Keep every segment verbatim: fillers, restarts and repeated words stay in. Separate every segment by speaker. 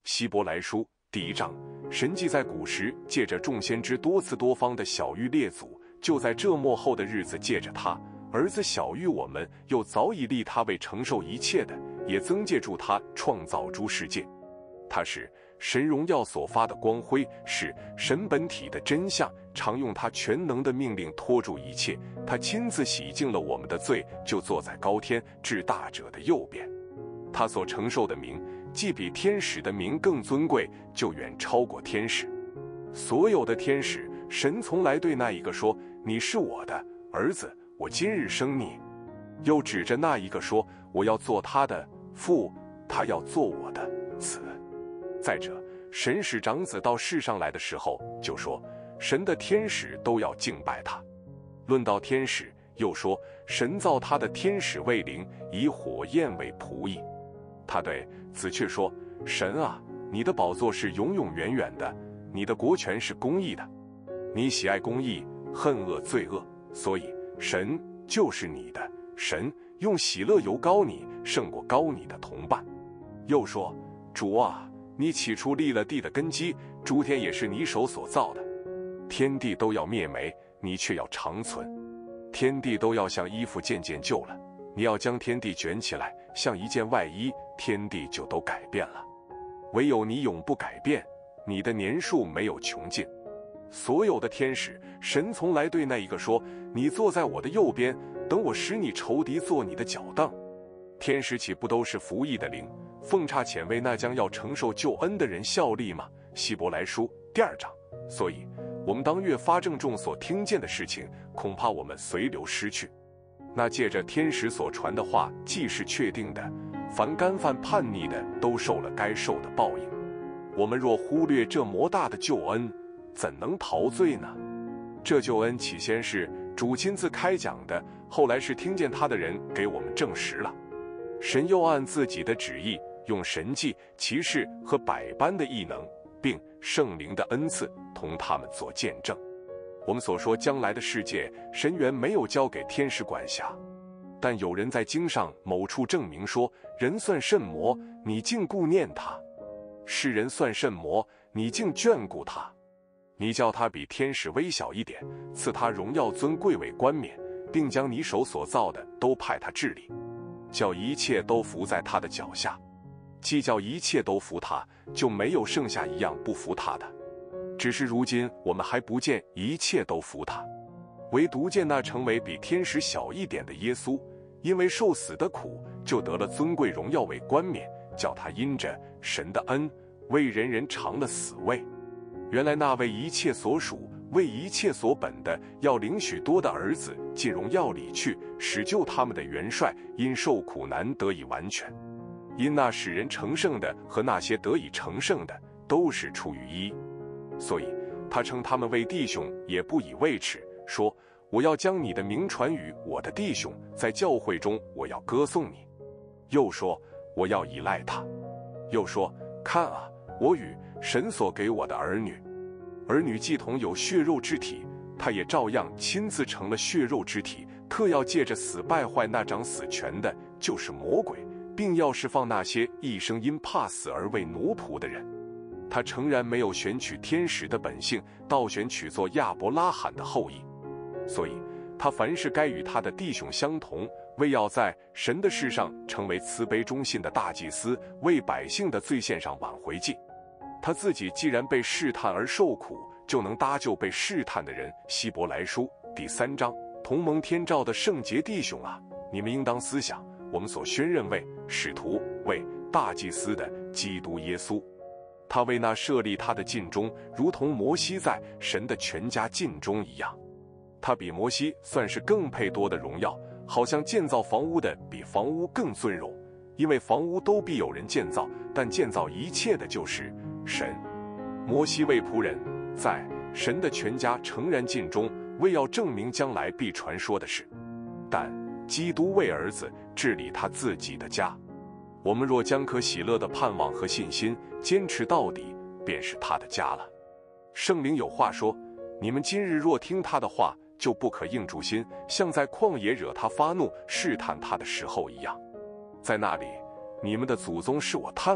Speaker 1: 希伯来书第一章，神既在古时借着众先知多次多方的晓谕列祖，就在这末后的日子借着他儿子晓谕我们，又早已立他为承受一切的，也增借助他创造诸世界。他是神荣耀所发的光辉，是神本体的真相，常用他全能的命令拖住一切。他亲自洗净了我们的罪，就坐在高天至大者的右边。他所承受的名，既比天使的名更尊贵，就远超过天使。所有的天使，神从来对那一个说：“你是我的儿子，我今日生你。”又指着那一个说：“我要做他的父，他要做我的子。”再者，神使长子到世上来的时候，就说神的天使都要敬拜他。论到天使，又说神造他的天使为灵，以火焰为仆役。他对子却说：“神啊，你的宝座是永永远远的，你的国权是公义的，你喜爱公义，恨恶罪恶，所以神就是你的神，用喜乐油膏你，胜过膏你的同伴。”又说：“主啊，你起初立了地的根基，诸天也是你手所造的，天地都要灭没，你却要长存。天地都要像衣服渐渐旧了，你要将天地卷起来，像一件外衣，天地就都改变了。唯有你永不改变，你的年数没有穷尽。”所有的天使，神从来对那一个说：“你坐在我的右边，等我使你仇敌做你的脚凳。”天使岂不都是服役的灵，奉差遣为那将要承受救恩的人效力吗？希伯来书第二章。所以我们当越发郑重所听见的事情，恐怕我们随流失去。那借着天使所传的话，既是确定的，凡干犯叛逆的，都受了该受的报应。我们若忽略这莫大的救恩，怎能逃罪呢？这救恩起先是主亲自开讲的，后来是听见他的人给我们证实了。神又按自己的旨意，用神迹、奇事和百般的异能，并圣灵的恩赐，同他们做见证。我们所说将来的世界，神原没有交给天使管辖，但有人在经上某处证明说：“人算甚魔，你竟顾念他；世人算甚魔，你竟眷顾他。你叫他比天使微小一点，赐他荣耀尊贵为冠冕，并将你手所造的都派他治理，叫一切都服在他的脚下。既叫一切都服他，就没有剩下一样不服他的。只是如今我们还不见一切都服他，唯独见那成为比天使小一点的耶稣，因为受死的苦，就得了尊贵荣耀为冠冕，叫他因着神的恩，为人人尝了死味。原来那为一切所属，为一切所本的，要领许多的儿子进荣耀里去，使救他们的元帅因受苦难得以完全。因那使人成圣的和那些得以成圣的，都是出于一。所以他称他们为弟兄，也不以为耻，说：“我要将你的名传与我的弟兄，在教会中我要歌颂你。”又说：“我要依赖他。”又说：“看啊，我与神所给我的儿女，儿女既同有血肉之体，他也照样亲自成了血肉之体，特要借着死败坏那掌死权的，就是魔鬼，并要释放那些一生因怕死而为奴仆的人。他诚然没有选取天使的本性，倒选取做亚伯拉罕的后裔。所以他凡事该与他的弟兄相同，为要在神的事上成为慈悲忠信的大祭司，为百姓的罪献上挽回祭。他自己既然被试探而受苦，就能搭救被试探的人。希伯来书第三章。同蒙天照的圣洁弟兄啊，你们应当思想我们所宣认为使徒、为大祭司的基督耶稣。他为那设立他的尽忠，如同摩西在神的全家尽忠一样。他比摩西算是更配多的荣耀，好像建造房屋的比房屋更尊荣。因为房屋都必有人建造，但建造一切的就是神。摩西为仆人，在神的全家诚然尽忠，为要证明将来必传说的事。但基督为儿子治理他自己的家。我们若将可喜乐的盼望和信心坚持到底，便是他的家了。圣灵有话说：你们今日若听他的话，就不可硬住心，像在旷野惹他发怒试探他的时候一样。在那里，你们的祖宗是我探我，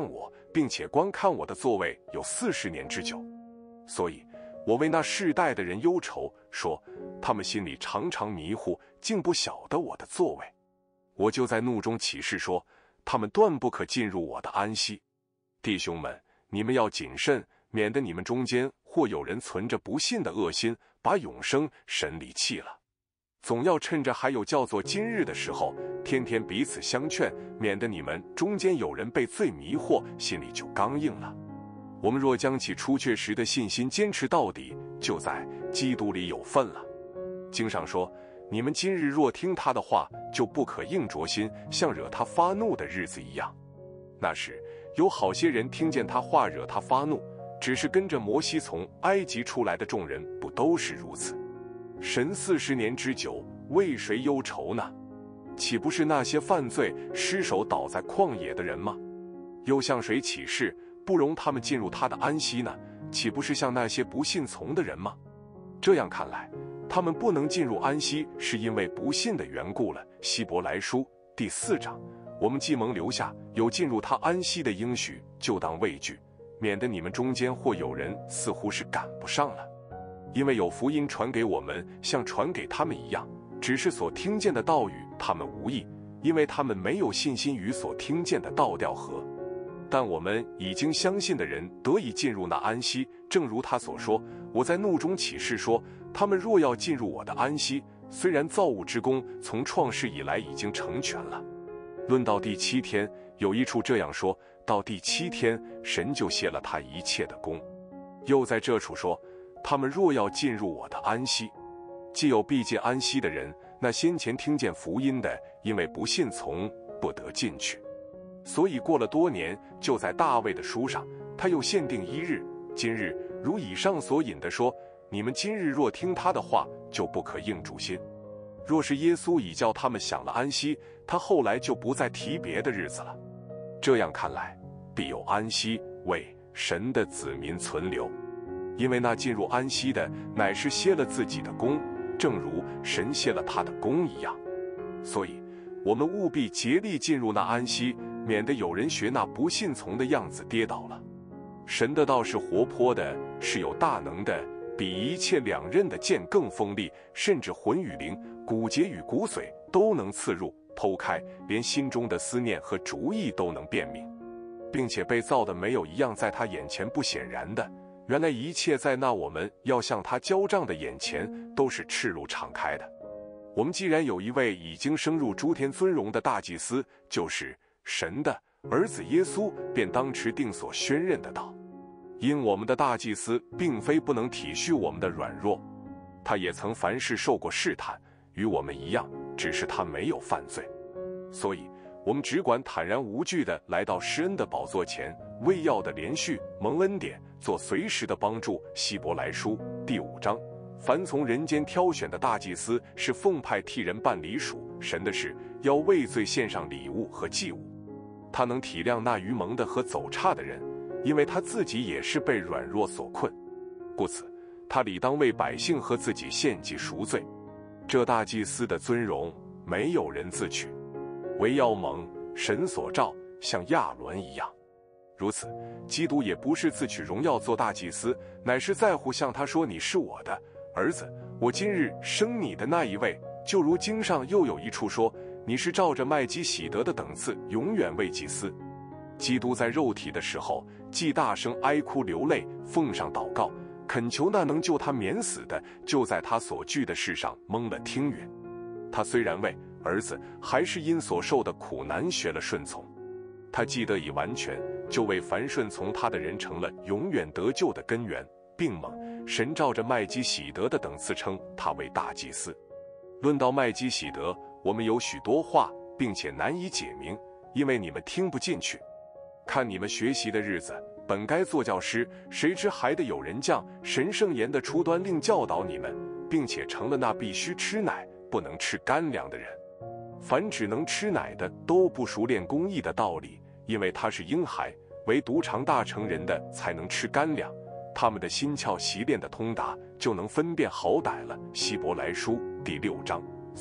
Speaker 1: 并且观看我的座位有四十年之久。所以我为那世代的人忧愁，说他们心里常常迷糊，竟不晓得我的座位。我就在怒中起誓说，他们断不可进入我的安息。弟兄们，你们要谨慎，免得你们中间或有人存着不信的恶心，把永生神离弃了。总要趁着还有叫做今日的时候，天天彼此相劝，免得你们中间有人被罪迷惑，心里就刚硬了。我们若将其初确实的信心坚持到底，就在基督里有份了。经上说，你们今日若听他的话，就不可硬着心，像惹他发怒的日子一样。那时有好些人听见他话惹他发怒，只是跟着摩西从埃及出来的众人，不都是如此？神四十年之久，为谁忧愁呢？岂不是那些犯罪失手倒在旷野的人吗？又向谁起誓，不容他们进入他的安息呢？岂不是向那些不信从的人吗？这样看来，他们不能进入安息，是因为不信的缘故了。希伯来书第四章，我们既蒙留下有进入他安息的应许，就当畏惧，免得你们中间或有人似乎是赶不上了。因为有福音传给我们，像传给他们一样，只是所听见的道与他们无益，因为他们没有信心与所听见的道调合。但我们已经相信的人得以进入那安息，正如他所说，我在怒中起誓说，他们若要进入我的安息，虽然造物之功从创世以来已经成全了。论到第七天，有一处这样说，到第七天，神就歇了他一切的功。又在这处说，他们若要进入我的安息，既有必进安息的人，那先前听见福音的，因为不信从，不得进去。所以过了多年，就在大卫的书上，他又限定一日，今日如以上所引的说，你们今日若听他的话，就不可硬住心。若是耶稣已叫他们享了安息，他后来就不再提别的日子了。这样看来，必有安息为神的子民存留。因为那进入安息的，乃是歇了自己的功，正如神歇了他的功一样。所以我们务必竭力进入那安息，免得有人学那不信从的样子跌倒了。神的道是活泼的，是有大能的，比一切两刃的剑更锋利，甚至魂与灵、骨节与骨髓都能刺入剖开，连心中的思念和主意都能辨明，并且被造的没有一样在他眼前不显然的。原来一切在那我们要向他交账的眼前，都是赤露敞开的。我们既然有一位已经升入诸天尊荣的大祭司，就是神的儿子耶稣，便当持定所宣认的道。因我们的大祭司并非不能体恤我们的软弱，他也曾凡事受过试探，与我们一样，只是他没有犯罪。所以我们只管坦然无惧地来到施恩的宝座前，为要的连续蒙恩典，做随时的帮助。希伯来书第五章，凡从人间挑选的大祭司，是奉派替人办理属神的事，要为罪献上礼物和祭物。他能体谅那愚蒙的和走差的人，因为他自己也是被软弱所困，故此他理当为百姓和自己献祭赎罪。这大祭司的尊荣，没有人自取，唯要蒙神所召，像亚伦一样。如此，基督也不是自取荣耀做大祭司，乃是在乎向他说，你是我的儿子，我今日生你的那一位。就如经上又有一处说，你是照着麦基洗德的等次，永远为祭司。基督在肉体的时候，既大声哀哭流泪，奉上祷告，恳求那能救他免死的，就在他所惧的事上蒙了听允。他虽然为儿子，还是因所受的苦难学了顺从。他既得以完全，就为凡顺从他的人成了永远得救的根源，并蒙神照着麦基洗德的等次称他为大祭司。论到麦基洗德，我们有许多话，并且难以解明，因为你们听不进去。看你们学习的日子，本该做教师，谁知还得有人将神圣言的出端令教导你们，并且成了那必须吃奶不能吃干粮的人。凡只能吃奶的，都不熟练公义的道理，因为他是婴孩，唯独长大成人的才能吃干粮。他们的心窍习练的通达，就能分辨好歹了。希伯来书第六章。所以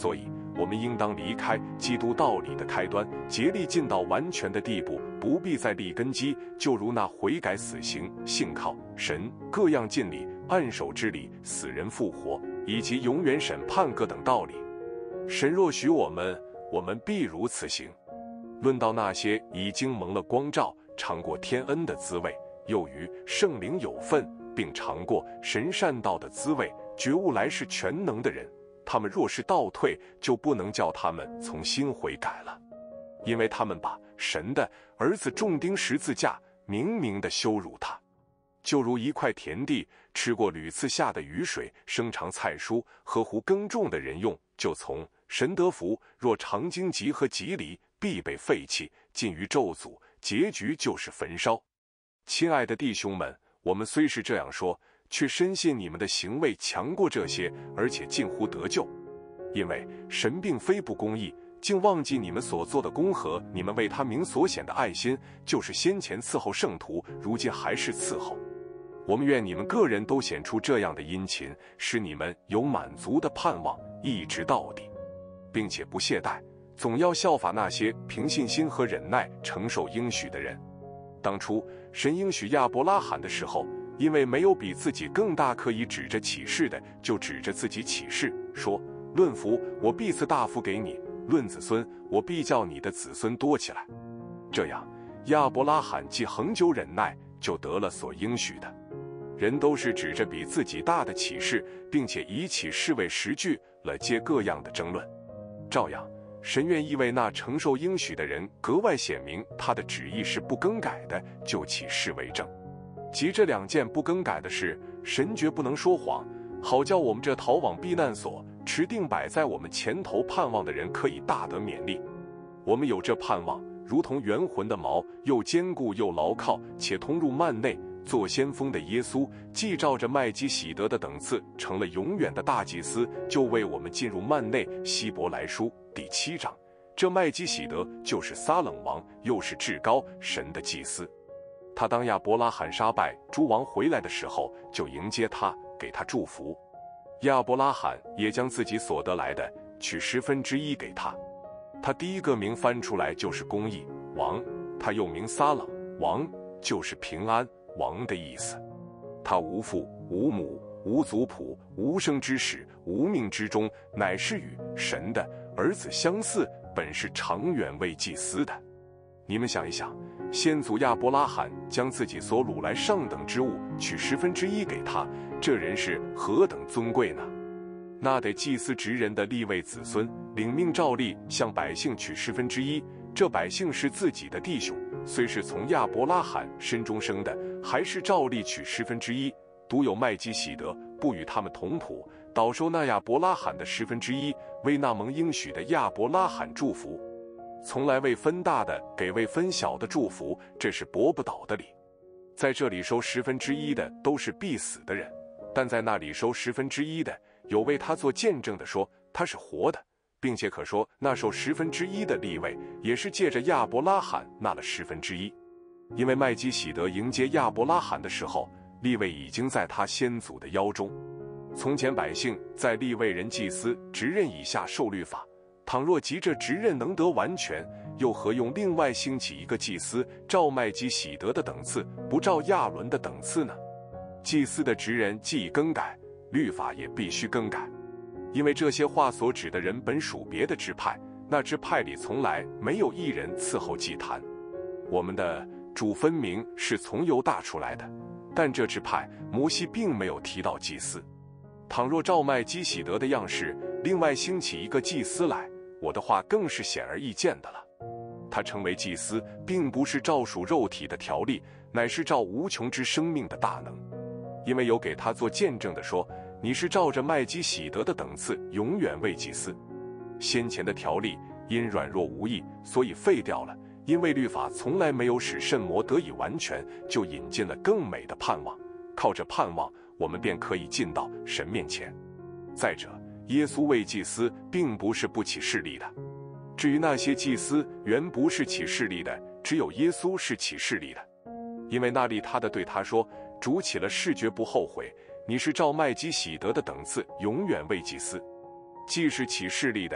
Speaker 1: 我们应当离开基督道理的开端，竭力进到完全的地步，不必再立根基，就如那悔改死刑、信靠神、各样尽礼、按手之礼、死人复活，以及永远审判各等道理。神若许我们，我们必如此行。论到那些已经蒙了光照，尝过天恩的滋味，又与圣灵有份，并尝过神善道的滋味，觉悟来世全能的人，他们若是倒退，就不能叫他们从心悔改了，因为他们把神的儿子重钉十字架，明明的羞辱他。就如一块田地，吃过屡次下的雨水，生长菜蔬，合乎耕种的人用，就从神得福；若常荆棘和棘藜，必被废弃，尽于咒诅，结局就是焚烧。亲爱的弟兄们，我们虽是这样说，却深信你们的行为强过这些，而且近乎得救。因为神并非不公义，竟忘记你们所做的功和你们为他名所显的爱心，就是先前伺候圣徒，如今还是伺候。我们愿你们个人都显出这样的殷勤，使你们有满足的盼望，一直到底，并且不懈怠，总要效法那些凭信心和忍耐承受应许的人。当初神应许亚伯拉罕的时候，因为没有比自己更大可以指着启示的，就指着自己启示，说：论福，我必赐大福给你；论子孙，我必叫你的子孙多起来。这样，亚伯拉罕既恒久忍耐，就得了所应许的。人都是指着比自己大的启示，并且以启示为实据，了接各样的争论。照样，神愿意为那承受应许的人格外显明他的旨意是不更改的，就启示为证。即这两件不更改的事，神绝不能说谎，好叫我们这逃往避难所、持定摆在我们前头盼望的人可以大得勉励。我们有这盼望，如同元魂的锚，又坚固又牢靠，且通入幔内。做先锋的耶稣，既照着麦基洗德的等次成了永远的大祭司，就为我们进入幔内。希伯来书第七章，这麦基洗德就是撒冷王，又是至高神的祭司。他当亚伯拉罕杀败诸王回来的时候，就迎接他，给他祝福。亚伯拉罕也将自己所得来的取十分之一给他。他第一个名翻出来就是公义王，他又名撒冷王，就是平安王的意思。他无父无母无族谱无生之始无命之中，乃是与神的儿子相似，本是长远为祭司的。你们想一想，先祖亚伯拉罕将自己所掳来上等之物取十分之一给他，这人是何等尊贵呢？那得祭司职人的利未子孙领命照例向百姓取十分之一，这百姓是自己的弟兄，虽是从亚伯拉罕身中生的，还是照例取十分之一。独有麦基洗德不与他们同谱，倒收那亚伯拉罕的十分之一，为那蒙应许的亚伯拉罕祝福。从来未分大的给未分小的祝福，这是驳不倒的理。在这里收十分之一的都是必死的人，但在那里收十分之一的，有为他做见证的说他是活的，并且可说那受十分之一的利未也是借着亚伯拉罕纳了十分之一。因为麦基洗德迎接亚伯拉罕的时候，利未已经在他先祖的腰中。从前百姓在利未人祭司职任以下受律法，倘若急着职任能得完全，又何用另外兴起一个祭司，照麦基洗德的等次，不照亚伦的等次呢？祭司的职任既已更改，律法也必须更改。因为这些话所指的人本属别的支派，那支派里从来没有一人伺候祭坛。我们的主分明是从犹大出来的，但这支派摩西并没有提到祭司。倘若照麦基洗德的样式，另外兴起一个祭司来，我的话更是显而易见的了。他成为祭司，并不是照属肉体的条例，乃是照无穷之生命的大能。因为有给他做见证的说，你是照着麦基洗德的等次，永远为祭司。先前的条例因软弱无益，所以废掉了。因为律法从来没有使圣魔得以完全，就引进了更美的盼望。靠着盼望，我们便可以进到神面前。再者，耶稣为祭司并不是不起势力的。至于那些祭司原不是起势力的，只有耶稣是起势力的。因为那利他的对他说，主起了誓绝不后悔，你是照麦基洗德的等次，永远为祭司。既是起势力的，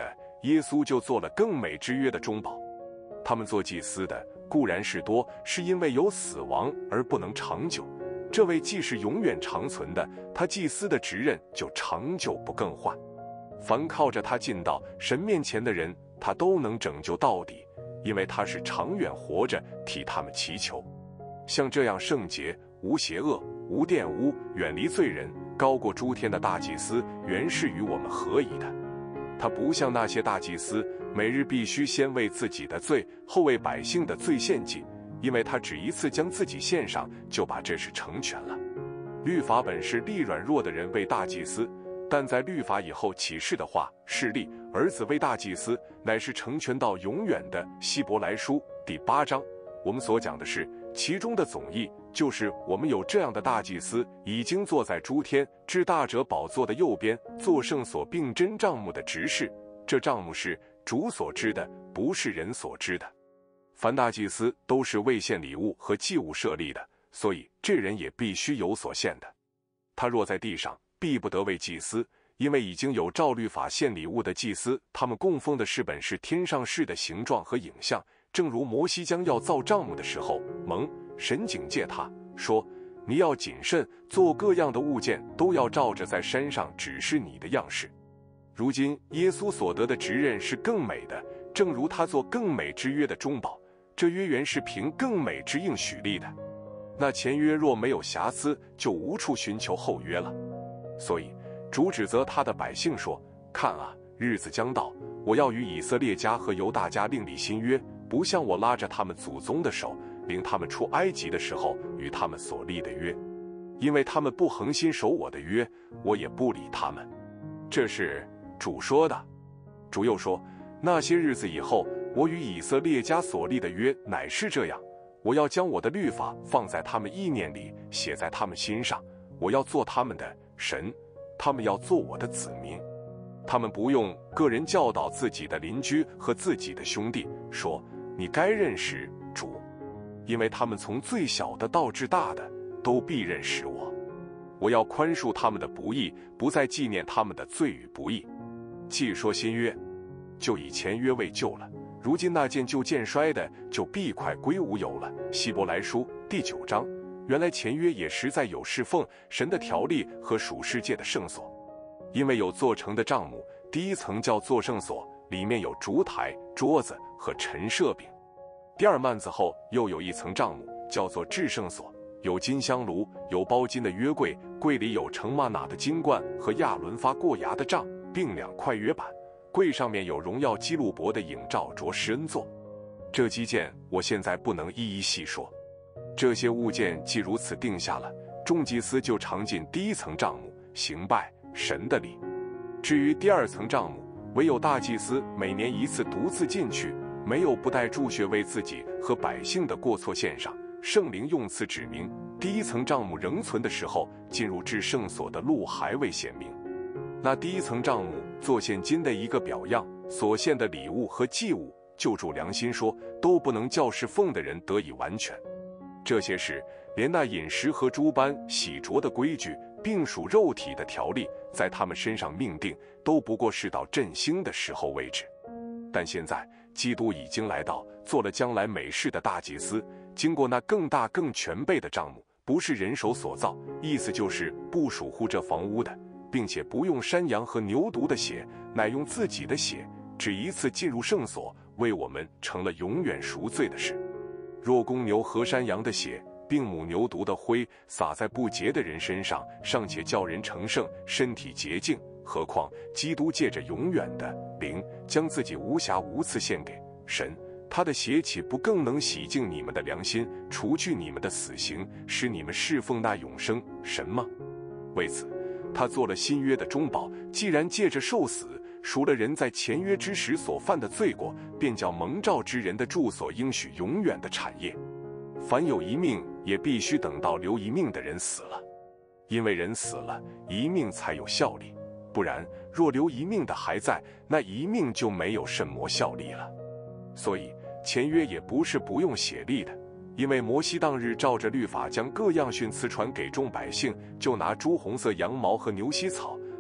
Speaker 1: 耶稣就做了更美之约的中保。他们做祭司的固然是多，是因为有死亡而不能长久。这位既是永远长存的，他祭司的职任就长久不更换。凡靠着他进到神面前的人，他都能拯救到底，因为他是长远活着替他们祈求。像这样圣洁、无邪恶、无玷污、远离罪人、高过诸天的大祭司，原是与我们合宜的。他不像那些大祭司，每日必须先为自己的罪，后为百姓的罪献祭，因为他只一次将自己献上，就把这事成全了。律法本是立软弱的人为大祭司，但在律法以后启示的话是立儿子为大祭司，乃是成全到永远的。希伯来书第八章，我们所讲的是其中的总意，就是我们有这样的大祭司，已经坐在诸天至大者宝座的右边，做圣所并真帐幕的执事。这帐幕是主所知的，不是人所知的。凡大祭司都是为献礼物和祭物设立的，所以这人也必须有所献的。他若在地上，必不得为祭司，因为已经有照律法献礼物的祭司，他们供奉的是本是天上事的形状和影像。正如摩西将要造帐幕的时候，蒙神警戒他说，你要谨慎，做各样的物件都要照着在山上指示你的样式。如今耶稣所得的职任是更美的，正如他做更美之约的中保，这约原是凭更美之应许立的。那前约若没有瑕疵，就无处寻求后约了。所以主指责他的百姓说，看啊，日子将到，我要与以色列家和犹大家另立新约，不像我拉着他们祖宗的手，领他们出埃及的时候与他们所立的约，因为他们不恒心守我的约，我也不理他们。这是主说的。主又说，那些日子以后，我与以色列家所立的约乃是这样，我要将我的律法放在他们意念里，写在他们心上，我要做他们的神，他们要做我的子民。他们不用个人教导自己的邻居和自己的兄弟，说你该认识主，因为他们从最小的到至大的都必认识我。我要宽恕他们的不义，不再纪念他们的罪与不义。既说新约，就以前约为旧了，如今那渐旧渐衰的，就必快归无有了。希伯来书第九章，原来前约也实在有侍奉神的条例和属世界的圣所，因为有做成的帐幕，第一层叫做圣所，里面有烛台、桌子和陈设饼。第二幔子后又有一层帐幕，叫做至圣所，有金香炉，有包金的约柜，柜里有盛玛拿的金罐和亚伦发过牙的杖，并两块约板。柜上面有荣耀基路伯的影照着施恩座。这基件我现在不能一一细说。这些物件既如此定下了，众祭司就常进第一层帐幕，行拜神的礼。至于第二层帐幕，唯有大祭司每年一次独自进去，没有不带注血为自己和百姓的过错献上。圣灵用词指明，第一层帐幕仍存的时候，进入至圣所的路还未显明。那第一层帐幕做现今的一个表样，所献的礼物和祭物，就主良心说，都不能叫侍奉的人得以完全。这些事，连那饮食和诸般洗濯的规矩，并属肉体的条例，在他们身上命定，都不过是到振兴的时候为止。但现在基督已经来到，做了将来美事的大祭司，经过那更大更全备的帐幕，不是人手所造，意思就是不属乎这房屋的，并且不用山羊和牛犊的血，乃用自己的血，只一次进入圣所，为我们成了永远赎罪的事。若公牛和山羊的血，并母牛犊的灰洒在不洁的人身上，尚且叫人成圣，身体洁净，何况基督借着永远的灵，将自己无瑕无疵献给神，他的血岂不更能洗净你们的良心，除去你们的死刑，使你们侍奉那永生神吗？为此他做了新约的中保，既然借着受死赎了人在前约之时所犯的罪过，便叫蒙召之人的住所应许永远的产业。凡有一命，也必须等到留一命的人死了，因为人死了，一命才有效力，不然若留一命的还在，那一命就没有甚么效力了。所以前约也不是不用血立的，因为摩西当日照着律法将各样训词传给众百姓，就拿朱红色羊毛和牛膝草，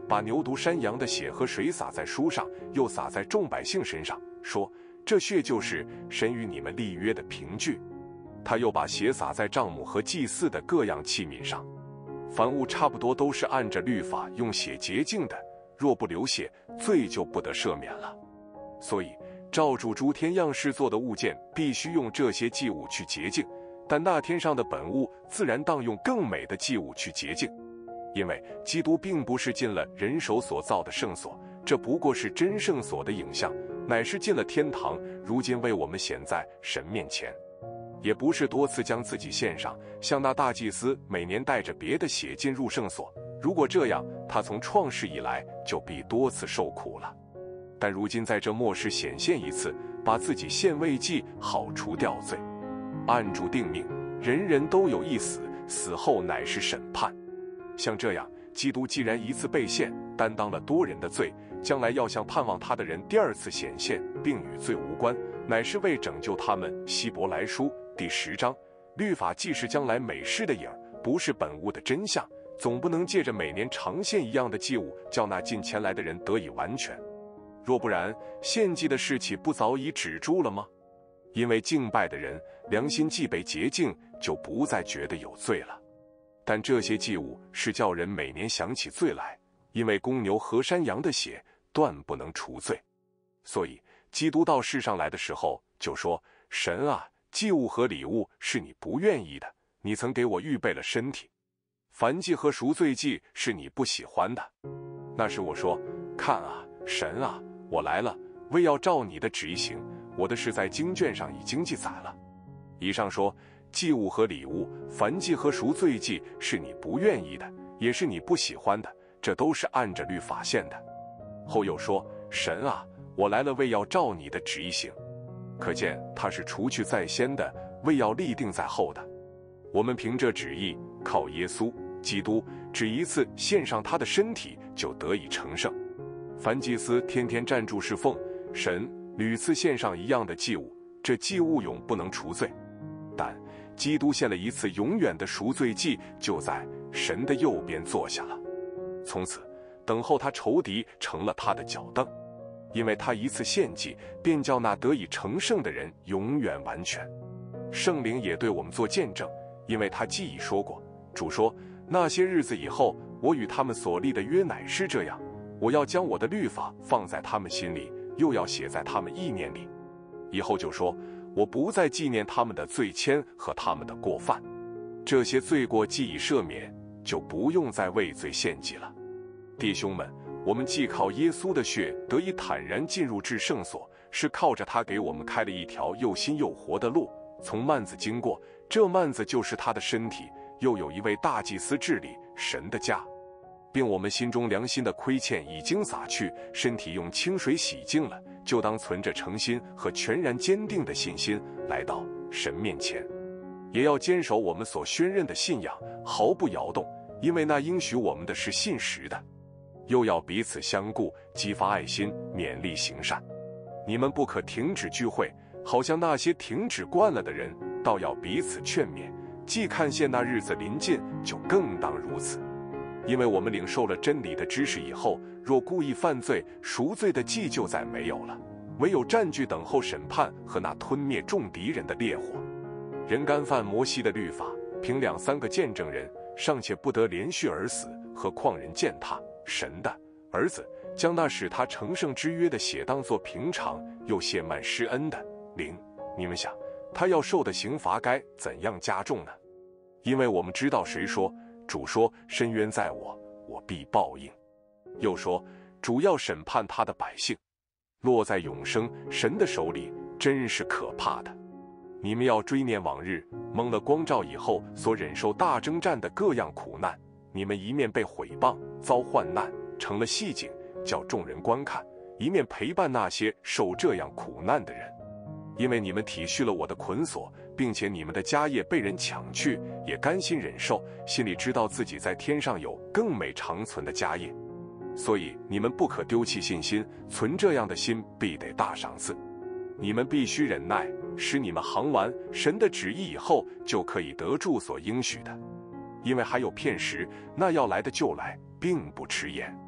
Speaker 1: 把牛犊山羊的血和水洒在书上，又洒在众百姓身上，说：“这血就是神与你们立约的凭据。”他又把血洒在帐幕和祭祀的各样器皿上。凡物差不多都是按着律法用血洁净的，若不流血，罪就不得赦免了。所以照主诸天样式做的物件，必须用这些祭物去洁净，但那天上的本物自然当用更美的祭物去洁净。因为基督并不是进了人手所造的圣所，这不过是真圣所的影像，乃是进了天堂，如今为我们显在神面前。也不是多次将自己献上，像那大祭司每年带着别的血进入圣所，如果这样，他从创世以来就必多次受苦了。但如今在这末世显现一次，把自己献为祭，好除掉罪。按主定命，人人都有一死，死后乃是审判。像这样，基督既然一次被献，担当了多人的罪，将来要向盼望他的人第二次显现，并与罪无关，乃是为拯救他们。希伯来书第十章，律法既是将来美事的影，不是本物的真相，总不能借着每年常献一样的祭物，叫那近前来的人得以完全。若不然，献祭的事岂不早已止住了吗？因为敬拜的人良心既被洁净，就不再觉得有罪了。但这些祭物是叫人每年想起罪来，因为公牛和山羊的血断不能除罪。所以基督到世上来的时候就说：“神啊，祭物和礼物是你不愿意的，你曾给我预备了身体。燔祭和赎罪祭是你不喜欢的。”那时我说：“看啊，神啊，我来了，为要照你的旨意行。我的事在经卷上已经记载了。”以上说，祭物和礼物、燔祭和赎罪祭是你不愿意的，也是你不喜欢的，这都是按着律法献的。后又说：“神啊，我来了，为要照你的旨意行。”可见他是除去在先的，为要立定在后的。我们凭这旨意，靠耶稣基督，只一次献上他的身体，就得以成圣。凡祭司天天站住侍奉神，屡次献上一样的祭物，这祭物永不能除罪。但基督献了一次永远的赎罪祭，就在神的右边坐下了，从此等候他仇敌成了他的脚凳。因为他一次献祭，便叫那得以成圣的人永远完全。圣灵也对我们做见证，因为他既已说过，主说：“那些日子以后，我与他们所立的约乃是这样，我要将我的律法放在他们心里，又要写在他们意念里。”以后就说：“我不再纪念他们的罪愆和他们的过犯，这些罪过既已赦免，就不用再为罪献祭了。”弟兄们，我们既靠耶稣的血得以坦然进入至圣所，是靠着他给我们开了一条又新又活的路，从幔子经过，这幔子就是他的身体，又有一位大祭司治理神的家，并我们心中良心的亏欠已经洒去，身体用清水洗净了，就当存着诚心和全然坚定的信心来到神面前，也要坚守我们所宣认的信仰，毫不摇动，因为那应许我们的是信实的。又要彼此相顾，激发爱心，勉励行善。你们不可停止聚会，好像那些停止惯了的人，倒要彼此劝勉。既看见那日子临近，就更当如此。因为我们领受了真理的知识以后，若故意犯罪，赎罪的祭就再没有了，唯有占据等候审判和那吞灭众敌人的烈火。人干犯摩西的律法，凭两三个见证人，尚且不得连续而死，何况人践踏神的儿子，将那使他成圣之约的血当作平常，又亵慢施恩的灵。你们想，他要受的刑罚该怎样加重呢？因为我们知道谁说，主说：“深渊在我，我必报应。”又说：“主要审判他的百姓。”落在永生神的手里，真是可怕的。你们要追念往日蒙了光照以后所忍受大征战的各样苦难，你们一面被毁谤，遭患难，成了戏景，叫众人观看，一面陪伴那些受这样苦难的人。因为你们体恤了我的捆锁，并且你们的家业被人抢去，也甘心忍受，心里知道自己在天上有更美长存的家业。所以你们不可丢弃信心，存这样的心，必得大赏赐。你们必须忍耐，使你们行完神的旨意以后，就可以得住所应许的。因为还有片时，那要来的就来，并不迟延。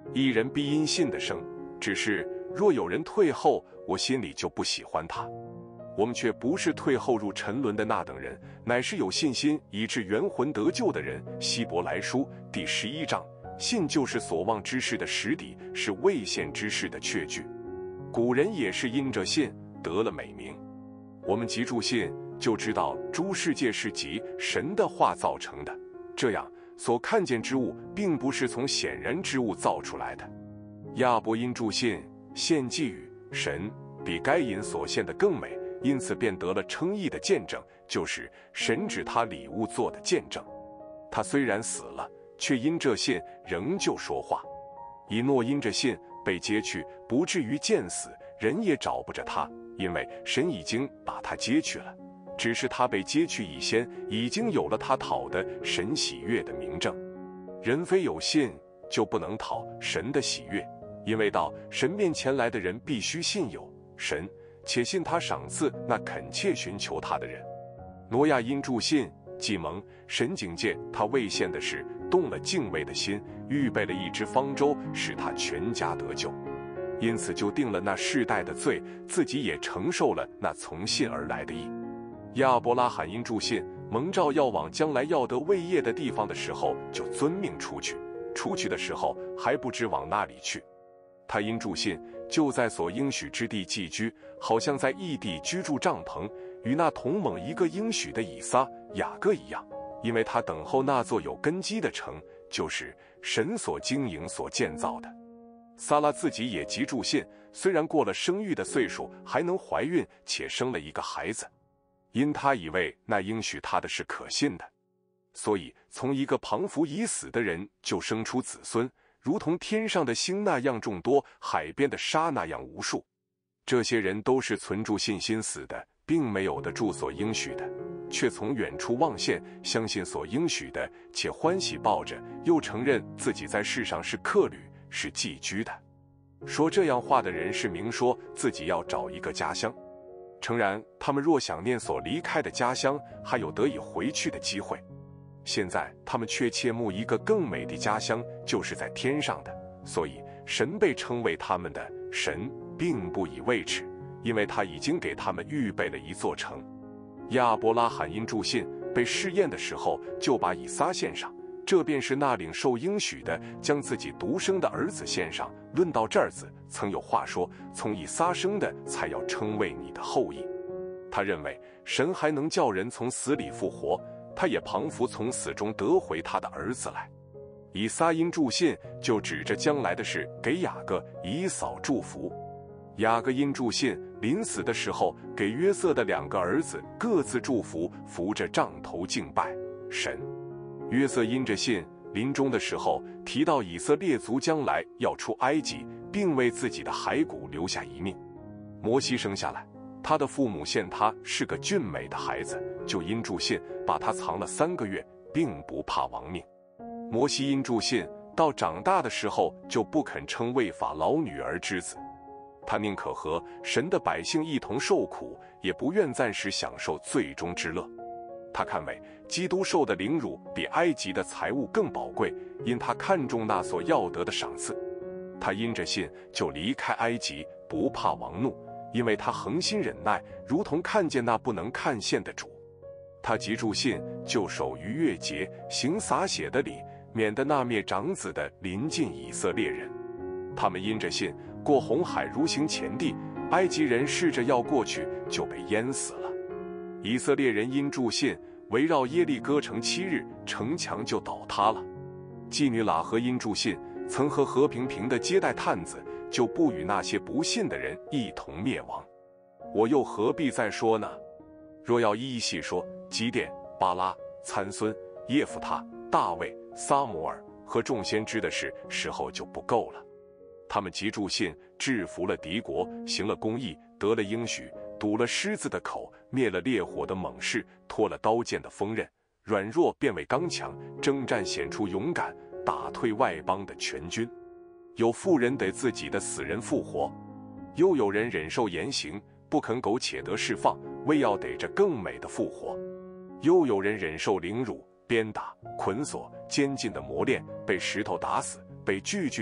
Speaker 1: 一人必因信的生，只是若有人退后，我心里就不喜欢他。我们却不是退后入沉沦的那等人，乃是有信心以致元魂得救的人。希伯来书第十一章，信就是所望之事的实底，是未现之事的确据。古人也是因着信得了美名。我们即注信，就知道诸世界是即神的话造成的，这样所看见之物并不是从显然之物造出来的。亚伯因注信献祭与神，比该隐所献的更美，因此便得了称义的见证，就是神指他礼物做的见证。他虽然死了，却因这信仍旧说话。以诺因着信被接去，不至于见死，人也找不着他，因为神已经把他接去了。只是他被接去以先，已经有了他讨的神喜悦的明证。人非有信，就不能讨神的喜悦，因为到神面前来的人必须信有神，且信他赏赐那恳切寻求他的人。挪亚因助信，既蒙神警戒他未现的事，动了敬畏的心，预备了一只方舟，使他全家得救。因此就定了那世代的罪，自己也承受了那从信而来的义。亚伯拉罕因助信，蒙召要往将来要得为业的地方的时候，就遵命出去。出去的时候还不知往那里去。他因助信，就在所应许之地寄居，好像在异地居住帐篷，与那同蒙一个应许的以撒、雅各一样，因为他等候那座有根基的城，就是神所经营所建造的。撒拉自己也极助信，虽然过了生育的岁数，还能怀孕，且生了一个孩子，因他以为那应许他的是可信的，所以从一个旁服已死的人就生出子孙，如同天上的星那样众多，海边的沙那样无数。这些人都是存住信心死的，并没有得住所应许的，却从远处望见，相信所应许的，且欢喜抱着，又承认自己在世上是客旅，是寄居的。说这样话的人是明说自己要找一个家乡。诚然，他们若想念所离开的家乡，还有得以回去的机会。现在他们却切慕一个更美的家乡，就是在天上的，所以神被称为他们的神，并不以为耻，因为他已经给他们预备了一座城。亚伯拉罕因助信被试验的时候，就把以撒献上，这便是那领受应许的，将自己独生的儿子献上。论到这儿子，曾有话说，从以撒生的才要称为你的后裔。他认为神还能叫人从死里复活，他也旁服从死中得回他的儿子来。以撒因助信，就指着将来的事给雅各、以扫祝福。雅各因助信，临死的时候给约瑟的两个儿子各自祝福，扶着杖头敬拜神。约瑟因着信，临终的时候提到以色列族将来要出埃及，并为自己的骸骨留下一命。摩西生下来，他的父母见他是个俊美的孩子，就因助信把他藏了三个月，并不怕亡命。摩西因助信，到长大的时候就不肯称为法老女儿之子，他宁可和神的百姓一同受苦，也不愿暂时享受罪中之乐。他看为基督受的凌辱比埃及的财物更宝贵，因他看重那所要得的赏赐。他因着信就离开埃及，不怕王怒，因为他恒心忍耐，如同看见那不能看见的主。他即助信，就守逾越节，行洒血的礼，免得那灭长子的临近以色列人。他们因着信过红海，如行前地，埃及人试着要过去，就被淹死了。以色列人因助信围绕耶利哥城七日，城墙就倒塌了。妓女喇合因助信曾和和平平的接待探子，就不与那些不信的人一同灭亡。我又何必再说呢？若要一一细说，基甸、巴拉、参孙、耶弗他、大卫、撒母耳和众先知的事，时候就不够了。他们即助信制服了敌国，行了公义，得了应许，堵了狮子的口，灭了烈火的猛士，脱了刀剑的锋刃，软弱变为刚强，征战显出勇敢，打退外邦的全军。有妇人得自己的死人复活，又有人忍受严刑，不肯苟且得释放，为要得着更美的复活。又有人忍受凌辱、鞭打、捆锁、监禁的磨练，被石头打死，被锯锯死，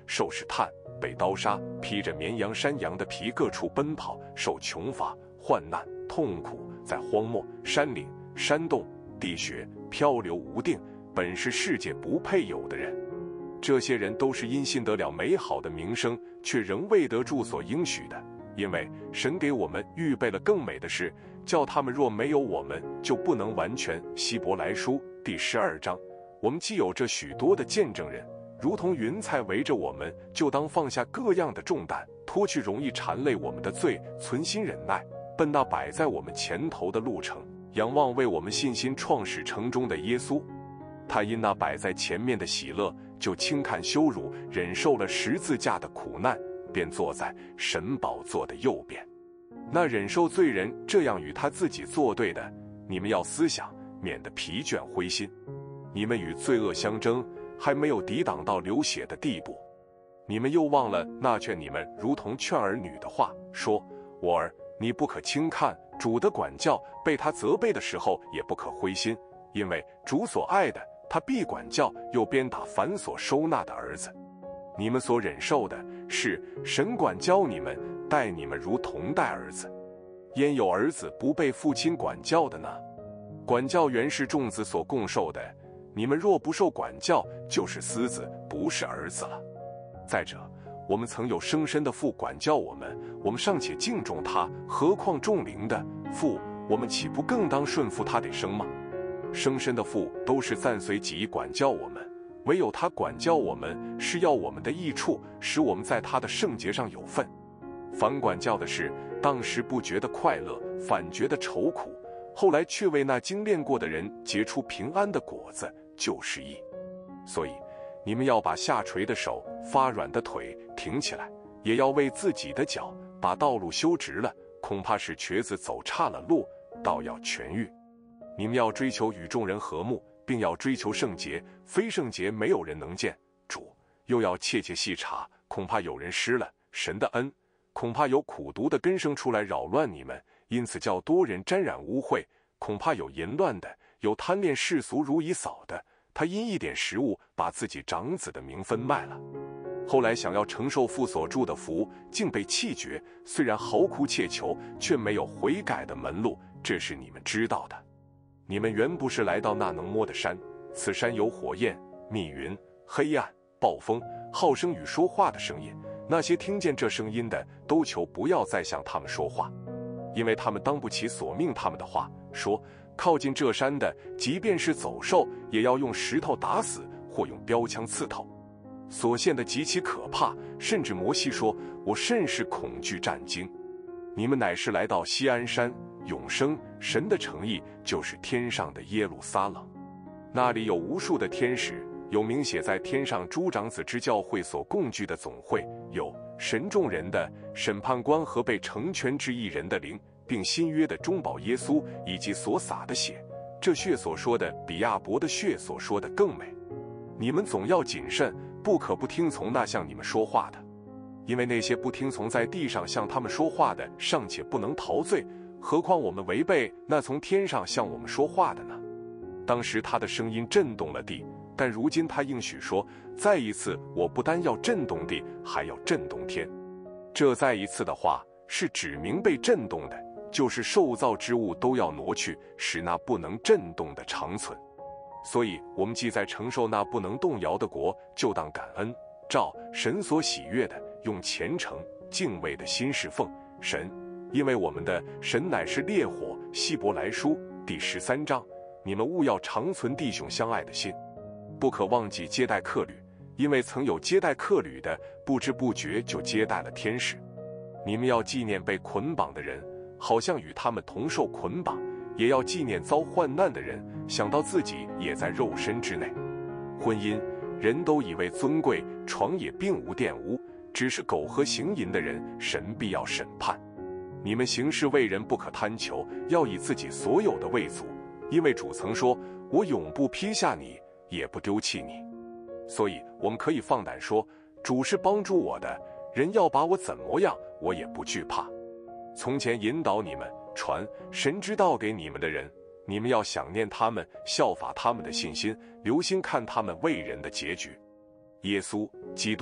Speaker 1: 受试探，被刀杀，披着绵羊山羊的皮各处奔跑，受穷乏、患难、痛苦，在荒漠、山岭、山洞、地穴漂流无定，本是世界不配有的人。这些人都是因信得了美好的名声，却仍未得住所应许的。因为神给我们预备了更美的事，叫他们若没有我们，就不能完全。希伯来书第十二章，我们既有这许多的见证人，如同云彩围着我们，就当放下各样的重担，脱去容易缠累我们的罪，存心忍耐，奔那摆在我们前头的路程，仰望为我们信心创始成终的耶稣。他因那摆在前面的喜乐，就轻看羞辱，忍受了十字架的苦难，便坐在神宝座的右边。那忍受罪人这样与他自己作对的，你们要思想，免得疲倦灰心。你们与罪恶相争，还没有抵挡到流血的地步。你们又忘了那劝你们如同劝儿女的话，说：我儿，你不可轻看主的管教，被他责备的时候也不可灰心，因为主所爱的，他必管教，又鞭打凡所收纳的儿子。你们所忍受的，是神管教你们，待你们如同待儿子。焉有儿子不被父亲管教的呢？管教原是众子所共受的，你们若不受管教，就是私子，不是儿子了。再者，我们曾有生身的父管教我们，我们尚且敬重他，何况众灵的父，我们岂不更当顺服他得生吗？生身的父都是暂随己意管教我们，唯有他管教我们，是要我们的益处，使我们在他的圣洁上有份。凡管教的事，当时不觉得快乐，反觉得愁苦，后来却为那精炼过的人结出平安的果子，就是义。所以你们要把下垂的手、发软的腿挺起来，也要为自己的脚把道路修直了，恐怕是瘸子走岔了路，倒要痊愈。你们要追求与众人和睦，并要追求圣洁，非圣洁没有人能见主。又要切切细查，恐怕有人失了神的恩，恐怕有苦毒的根生出来扰乱你们，因此叫多人沾染污秽。恐怕有淫乱的，有贪恋世俗如以扫的，他因一点食物把自己长子的名分卖了。后来想要承受父所祝的福，竟被弃绝，虽然嚎哭切求，却没有悔改的门路，这是你们知道的。你们原不是来到那能摸的山，此山有火焰、密云、黑暗、暴风、号声与说话的声音。那些听见这声音的，都求不要再向他们说话，因为他们当不起所命他们的话，说靠近这山的，即便是走兽，也要用石头打死，或用标枪刺透。所现的极其可怕，甚至摩西说：我甚是恐惧战惊。你们乃是来到锡安山，永生神的诚意，就是天上的耶路撒冷。那里有无数的天使，有名写在天上诸长子之教会所共聚的总会，有神众人的审判官和被成全之一人的灵，并新约的中保耶稣，以及所洒的血。这血所说的，比亚伯的血所说的更美。你们总要谨慎，不可不听从那向你们说话的，因为那些不听从在地上向他们说话的，尚且不能逃罪，何况我们违背那从天上向我们说话的呢？当时他的声音震动了地，但如今他应许说，再一次我不单要震动地，还要震动天。这再一次的话，是指明被震动的，就是受造之物都要挪去，使那不能震动的长存。所以我们既在承受那不能动摇的国，就当感恩，照神所喜悦的，用虔诚敬畏的心侍奉神。因为我们的神乃是烈火。希伯来书第十三章，你们务要长存弟兄相爱的心，不可忘记接待客旅，因为曾有接待客旅的，不知不觉就接待了天使。你们要纪念被捆绑的人，好像与他们同受捆绑，也要纪念遭患难的人，想到自己也在肉身之内。婚姻，人都以为尊贵，床也并无玷污，只是苟合行淫的人，神必要审判。你们行事为人不可贪求，要以自己所有的为足，因为主曾说，我永不撇下你，也不丢弃你。所以我们可以放胆说，主是帮助我的，人要把我怎么样，我也不惧怕。从前引导你们传神之道给你们的人，你们要想念他们，效法他们的信心，留心看他们为人的结局。耶稣基督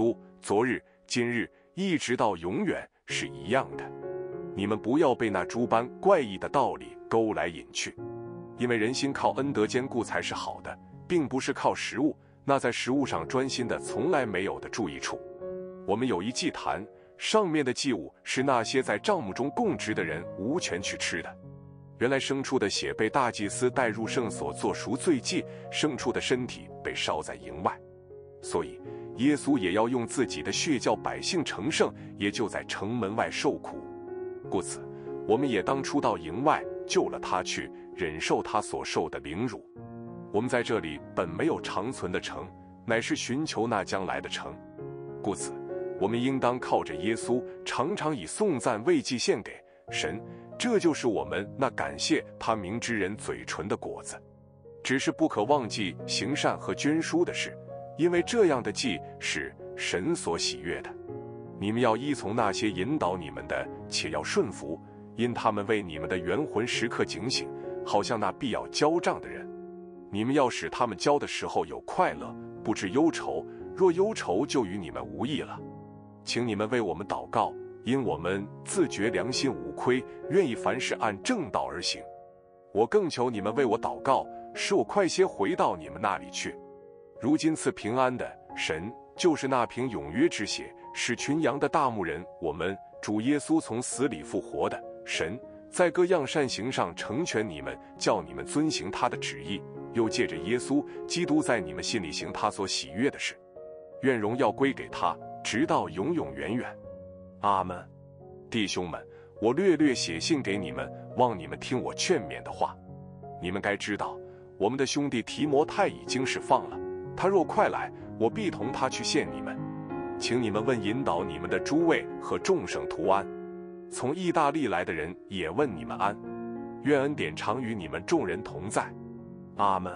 Speaker 1: 昨日、今日，一直到永远是一样的。你们不要被那诸般怪异的道理勾来引去，因为人心靠恩德坚固才是好的，并不是靠食物，那在食物上专心的从来没有的注意处。我们有一祭坛，上面的祭物是那些在帐幕中供职的人无权去吃的。原来牲畜的血被大祭司带入圣所做赎罪祭，牲畜的身体被烧在营外，所以耶稣也要用自己的血叫百姓成圣，也就在城门外受苦。故此我们也当出到营外，救了他去，忍受他所受的凌辱。我们在这里本没有长存的城，乃是寻求那将来的城。故此我们应当靠着耶稣，常常以颂赞慰藉献给神，这就是我们那感谢他名之人嘴唇的果子。只是不可忘记行善和捐书的事，因为这样的祭是神所喜悦的。你们要依从那些引导你们的，且要顺服，因他们为你们的元魂时刻警醒，好像那必要交账的人。你们要使他们交的时候有快乐，不致忧愁，若忧愁就与你们无益了。请你们为我们祷告，因我们自觉良心无亏，愿意凡事按正道而行。我更求你们为我祷告，使我快些回到你们那里去。如今赐平安的神，就是那瓶永约之血，使群羊的大牧人，我们主耶稣从死里复活的神，在各样善行上成全你们，叫你们遵行他的旨意，又借着耶稣基督在你们心里行他所喜悦的事。愿荣耀归给他，直到永永远远。阿们。弟兄们，我略略写信给你们，望你们听我劝勉的话。你们该知道，我们的兄弟提摩太已经释放了，他若快来，我必同他去见你们。请你们问引导你们的诸位和众圣徒安。从意大利来的人也问你们安。愿恩典常与你们众人同在。阿们。